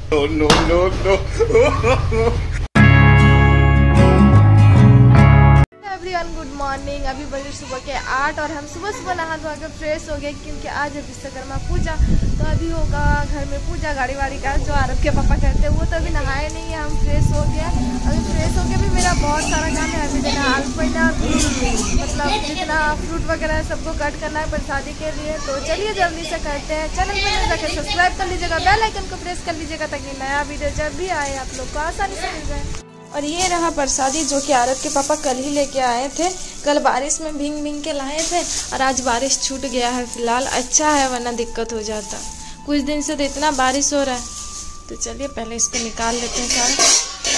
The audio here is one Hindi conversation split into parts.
Everyone good morning. अभी बजे सुबह के 8 और हम सुबह नहा धो के फ्रेश हो गए क्योंकि आज है विश्वकर्मा पूजा। तो अभी होगा घर में पूजा, गाड़ी वाड़ी का जो आरब के पापा करते हैं। वो तो अभी नहाए नहीं है, हम फ्रेश हो गया। अभी फ्रेश हो के भी मेरा बहुत सारा काम है। अभी देना आलपना, मतलब जितना फ्रूट वगैरह सबको कट करना है प्रसादी के लिए। तो चलिए जल्दी से करते हैं। चैनल पर जाकर सब्सक्राइब कर लीजिएगा, बेल आइकन को प्रेस कर लीजिएगा ताकि नया वीडियो जब भी आए आप लोग को आसानी से मिल जाए। और ये रहा प्रसादी जो कि आरब के पापा कल ही लेके आए थे। कल बारिश में भींग भींग के लाए थे और आज बारिश छूट गया है। फिलहाल अच्छा है, वरना दिक्कत हो जाता। कुछ दिन से तो इतना बारिश हो रहा है। तो चलिए पहले इसको निकाल लेते हैं सारा।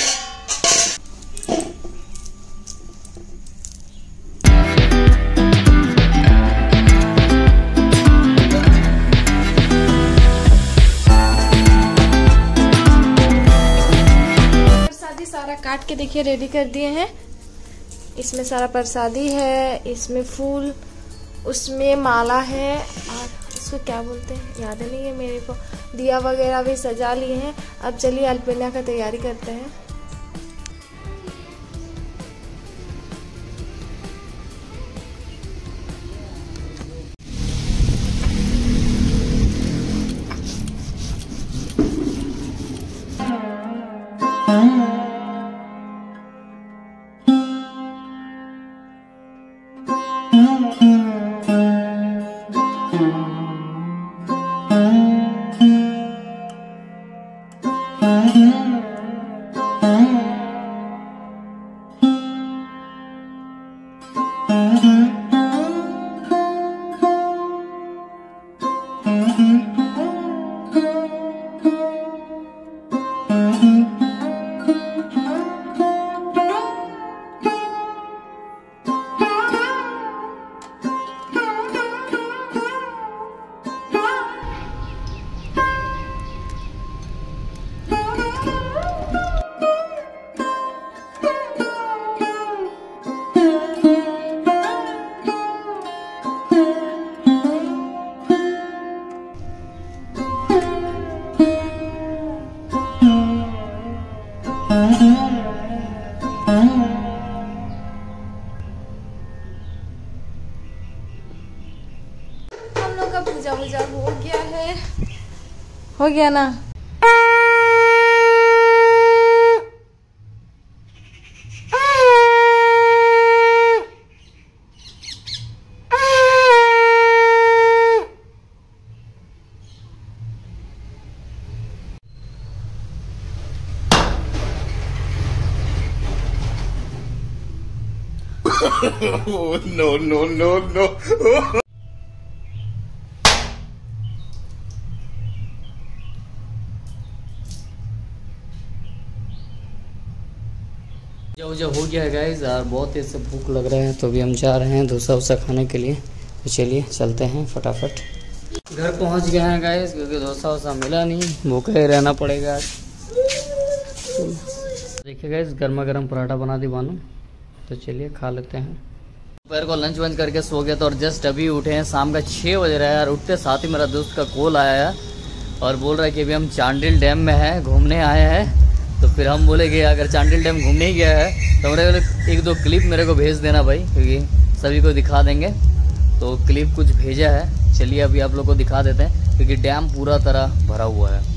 सारा काट के देखिए रेडी कर दिए हैं। इसमें सारा प्रसादी है, इसमें फूल, उसमें माला है और इसको क्या बोलते हैं याद नहीं है मेरे को। दिया वगैरह भी सजा लिए हैं। अब चलिए अल्पना का तैयारी करते हैं। हम लोग का पूजा वूजा हो गया है, हो गया ना। No. जो हो गया है गाइस और बहुत तेज से भूख लग रहा है। तो अभी हम जा रहे हैं डोसा वोसा खाने के लिए। तो चलिए चलते हैं फटाफट। घर पहुंच गए हैं गाइस क्योंकि डोसा वोसा मिला नहीं, भूखे ही रहना पड़ेगा आज। देखिए गाइस गर्मा गर्म पराठा बना दी बानू। तो चलिए खा लेते हैं। दोपहर को लंच वंच करके सो गया था और जस्ट अभी उठे हैं। शाम का 6 बज रहा है और उठते साथ ही मेरा दोस्त का कॉल आया है और बोल रहा है कि अभी हम चांडिल डैम में हैं, घूमने आए हैं। तो फिर हम बोले कि अगर चांडिल डैम घूमने ही गया है तो मेरे 1-2 क्लिप मेरे को भेज देना भाई, क्योंकि सभी को दिखा देंगे। तो क्लिप कुछ भेजा है, चलिए अभी आप लोग को दिखा देते हैं क्योंकि डैम पूरा तरह भरा हुआ है।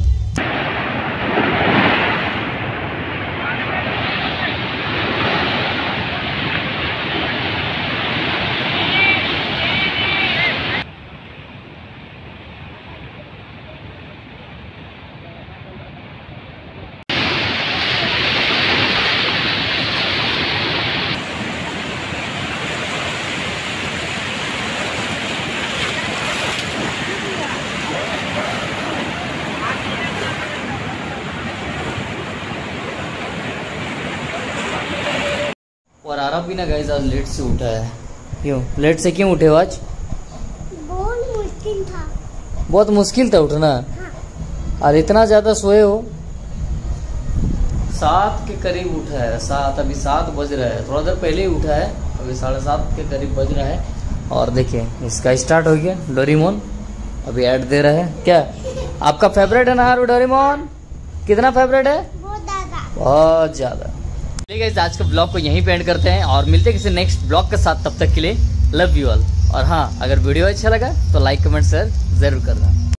और आरब भी ना गाइस आज लेट से उठा है। क्यों लेट से क्यों उठे हो आज? बहुत मुश्किल था। बहुत मुश्किल था उठना? हाँ। और इतना ज्यादा सोए हो? 7 के करीब उठा है। 7 अभी 7 बज रहा है, थोड़ा देर पहले ही उठा है, अभी 7:30 के करीब बज रहा है। और देखिए इसका स्टार्ट हो गया डोरेमोन, अभी ऐड दे रहा है। क्या आपका फेवरेट है ना डोरेमोन? कितना फेवरेट है? बहुत ज्यादा। बहुत ज्यादा। ठीक है, आज के ब्लॉग को यहीं पे एंड करते हैं और मिलते हैं किसी नेक्स्ट ब्लॉग के साथ। तब तक के लिए लव यू ऑल। और हाँ, अगर वीडियो अच्छा लगा तो लाइक कमेंट शेयर जरूर करना।